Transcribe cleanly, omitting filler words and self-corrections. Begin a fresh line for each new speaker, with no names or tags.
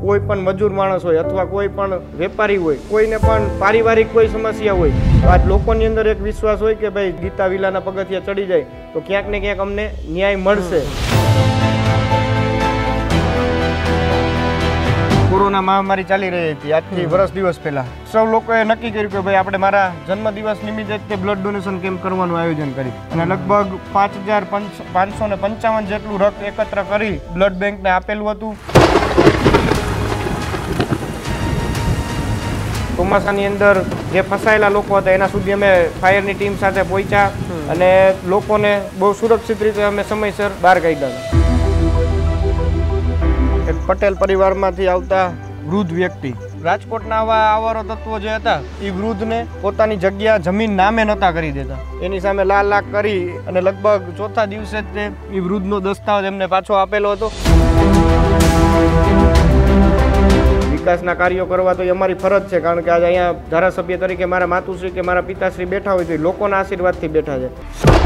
કોઈ પણ મજૂર માણસ હોય અથવા કોઈ પણ વેપારી હોય, કોઈને પણ પારિવારિક કોઈ સમસ્યા હોય, તો આજ લોકોની અંદર એક વિશ્વાસ હોય કે ભાઈ ગીતા વિલાના પગથિયા ચડી જાય તો ક્યાંક ને ક્યાંક અમને ન્યાય મળશે। કોરોના મહામારી ચાલી રહી હતી આજથી વર્ષ દિવસ પહેલા સૌ લોકોએ નક્કી કર્યું કે ભાઈ આપણે મારા જન્મદિવસ નિમિત્તે તે બ્લડ ડોનેશન કેમ્પ કરવાનું આયોજન કરી અને લગભગ 5555 જેટલું રક્ત એકત્ર કરી બ્લડ બેંકને આપેલું હતું। ચોમાસાની અંદર જે ફસાયેલા લોકો હતા એના સુધી અમે ફાયરની ટીમ સાથે પહોંચ્યા અને લોકોને બહુ સુરક્ષિત રીતે અમે સમયસર બહાર કાઢ્યા। એક પટેલ પરિવારમાંથી આવતા વૃદ્ધ વ્યક્તિ રાજકોટના આવા આવારો તત્વો જે હતા એ વૃદ્ધને પોતાની જગ્યા જમીન નામે નહોતા કરી દેતા, એની સામે લાખ કરી અને લગભગ ચોથા દિવસે જ તે એ વૃદ્ધનો દસ્તાવેજ એમને પાછો આપેલો હતો। વિકાસના કાર્યો કરવા તો એ અમારી ફરજ છે, કારણ કે આજે અહીંયા ધારાસભ્ય તરીકે મારા માતુશ્રી કે મારા પિતાશ્રી બેઠા હોય તો લોકોના આશીર્વાદથી બેઠા છે।